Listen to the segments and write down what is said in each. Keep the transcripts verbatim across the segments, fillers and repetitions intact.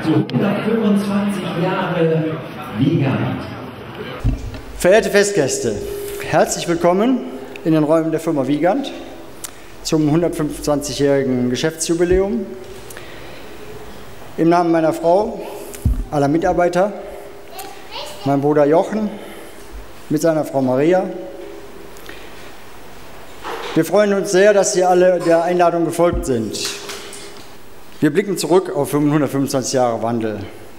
zu hundertfünfundzwanzig Jahre Wiegand. Verehrte Festgäste, herzlich willkommen in den Räumen der Firma Wiegand zum hundertfünfundzwanzigjährigen Geschäftsjubiläum. Im Namen meiner Frau, aller Mitarbeiter, mein Bruder Jochen mit seiner Frau Maria. Wir freuen uns sehr, dass Sie alle der Einladung gefolgt sind. Wir blicken zurück auf hundertfünfundzwanzig Jahre Wandel.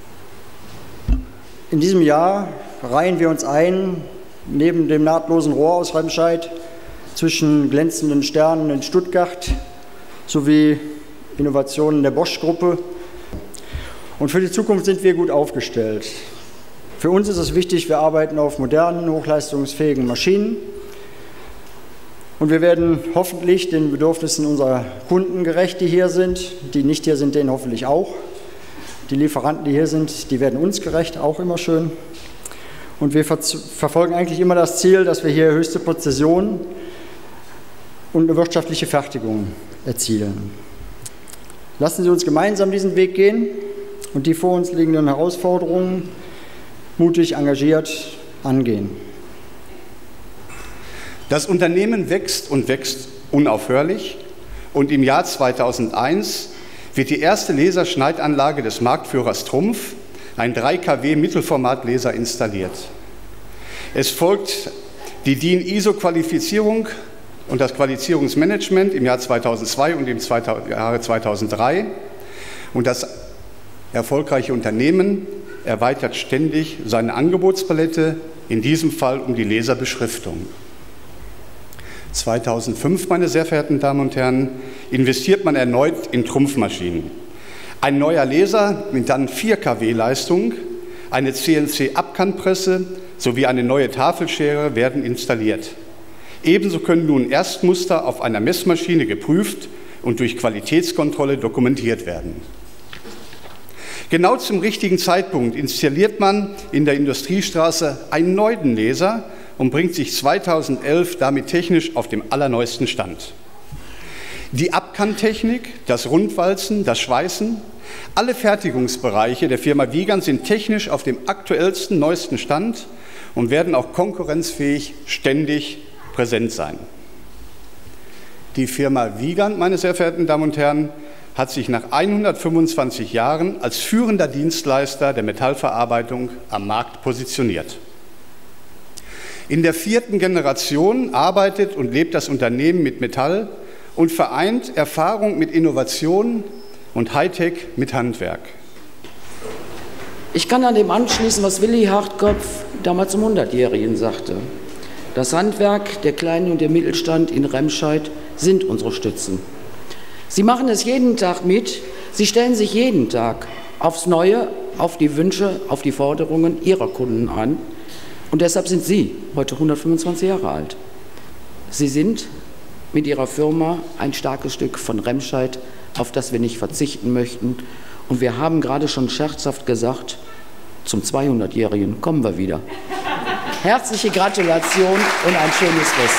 In diesem Jahr reihen wir uns ein, neben dem nahtlosen Rohr aus Remscheid, zwischen glänzenden Sternen in Stuttgart sowie Innovationen der Bosch-Gruppe. Und für die Zukunft sind wir gut aufgestellt. Für uns ist es wichtig, wir arbeiten auf modernen, hochleistungsfähigen Maschinen. Und wir werden hoffentlich den Bedürfnissen unserer Kunden gerecht, die hier sind. Die nicht hier sind, denen hoffentlich auch. Die Lieferanten, die hier sind, die werden uns gerecht, auch immer schön. Und wir ver verfolgen eigentlich immer das Ziel, dass wir hier höchste Präzision und eine wirtschaftliche Fertigung erzielen. Lassen Sie uns gemeinsam diesen Weg gehen und die vor uns liegenden Herausforderungen mutig, engagiert angehen. Das Unternehmen wächst und wächst unaufhörlich und im Jahr zweitausendeins wird die erste Laserschneidanlage des Marktführers Trumpf, ein drei Kilowatt Mittelformatlaser, installiert. Es folgt die D I N I S O-Qualifizierung und das Qualifizierungsmanagement im Jahr zweitausendzwei und im Jahre zweitausenddrei. Und das erfolgreiche Unternehmen erweitert ständig seine Angebotspalette, in diesem Fall um die Laserbeschriftung. zweitausendfünf, meine sehr verehrten Damen und Herren, investiert man erneut in Trumpfmaschinen. Ein neuer Laser mit dann vier Kilowatt Leistung, eine C N C-Abkantpresse sowie eine neue Tafelschere werden installiert. Ebenso können nun Erstmuster auf einer Messmaschine geprüft und durch Qualitätskontrolle dokumentiert werden. Genau zum richtigen Zeitpunkt installiert man in der Industriestraße einen neuen Laser und bringt sich zweitausendelf damit technisch auf dem allerneuesten Stand. Die Abkanntechnik, das Rundwalzen, das Schweißen, alle Fertigungsbereiche der Firma Wiegand sind technisch auf dem aktuellsten, neuesten Stand und werden auch konkurrenzfähig ständig präsent sein. Die Firma Wiegand, meine sehr verehrten Damen und Herren, hat sich nach hundertfünfundzwanzig Jahren als führender Dienstleister der Metallverarbeitung am Markt positioniert. In der vierten Generation arbeitet und lebt das Unternehmen mit Metall und vereint Erfahrung mit Innovation und Hightech mit Handwerk. Ich kann an dem anschließen, was Willi Hartkopf damals zum hundertjährigen sagte. Das Handwerk, der Kleine und der Mittelstand in Remscheid sind unsere Stützen. Sie machen es jeden Tag mit, sie stellen sich jeden Tag aufs Neue auf die Wünsche, auf die Forderungen ihrer Kunden an. Und deshalb sind Sie heute hundertfünfundzwanzig Jahre alt. Sie sind mit Ihrer Firma ein starkes Stück von Remscheid, auf das wir nicht verzichten möchten. Und wir haben gerade schon scherzhaft gesagt, zum zweihundertjährigen kommen wir wieder. Herzliche Gratulation und ein schönes Fest.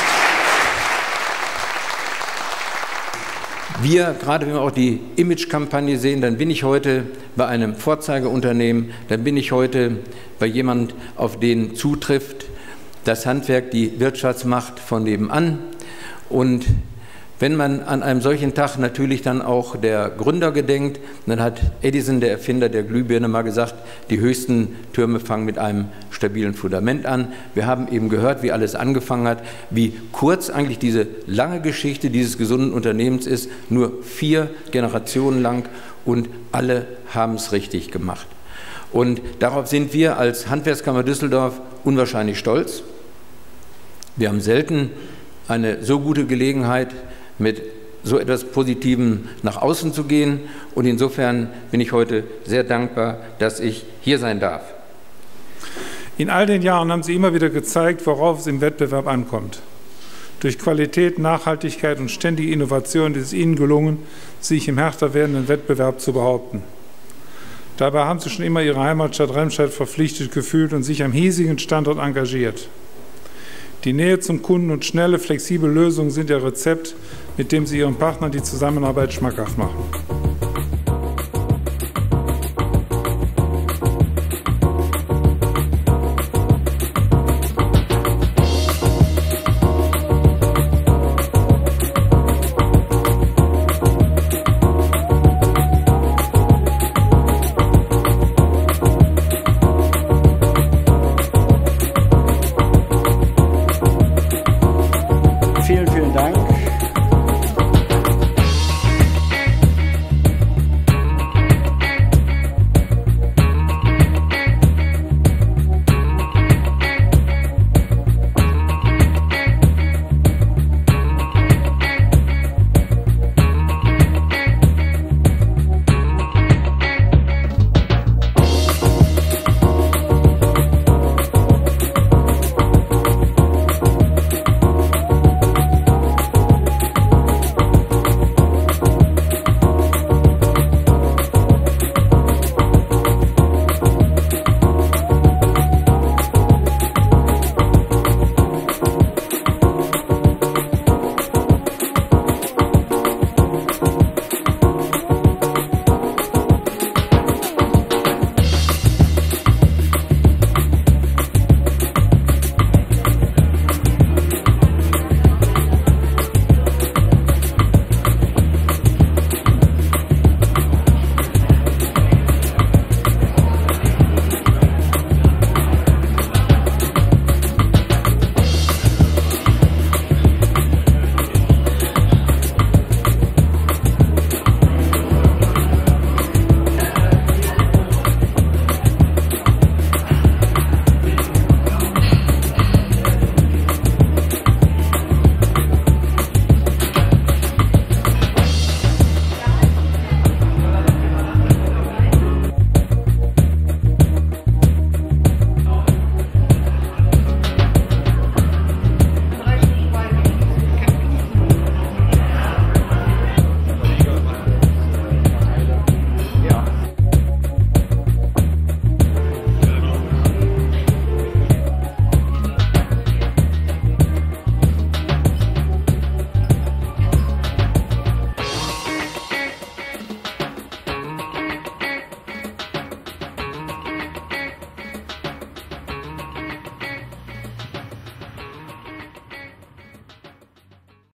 Wir, gerade wenn wir auch die Image-Kampagne sehen, dann bin ich heute bei einem Vorzeigeunternehmen, dann bin ich heute bei jemandem, auf den zutrifft das Handwerk, die Wirtschaftsmacht von nebenan. Und wenn man an einem solchen Tag natürlich dann auch der Gründer gedenkt, dann hat Edison, der Erfinder der Glühbirne, mal gesagt, die höchsten Türme fangen mit einem stabilen Fundament an. Wir haben eben gehört, wie alles angefangen hat, wie kurz eigentlich diese lange Geschichte dieses gesunden Unternehmens ist, nur vier Generationen lang, und alle haben es richtig gemacht. Und darauf sind wir als Handwerkskammer Düsseldorf unwahrscheinlich stolz. Wir haben selten eine so gute Gelegenheit, mit so etwas Positivem nach außen zu gehen. Und insofern bin ich heute sehr dankbar, dass ich hier sein darf. In all den Jahren haben Sie immer wieder gezeigt, worauf es im Wettbewerb ankommt. Durch Qualität, Nachhaltigkeit und ständige Innovation ist es Ihnen gelungen, sich im härter werdenden Wettbewerb zu behaupten. Dabei haben Sie schon immer Ihre Heimatstadt Remscheid verpflichtet gefühlt und sich am hiesigen Standort engagiert. Die Nähe zum Kunden und schnelle, flexible Lösungen sind Ihr Rezept, mit dem Sie Ihren Partnern die Zusammenarbeit schmackhaft machen.